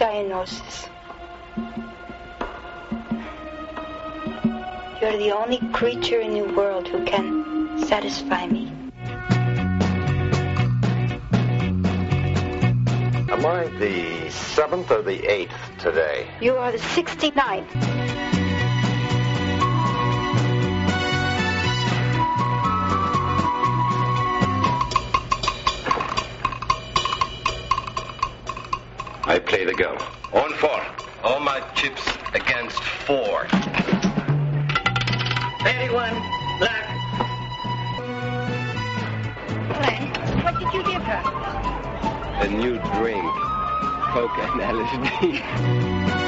diagnosis. You're the only creature in the world who can satisfy me. Am I the 7th or the 8th today? You are the 69th. I play the girl. On 4. All my chips against 4. 81, black. Glenn, what did you give her? A new drink. Coke and LSD.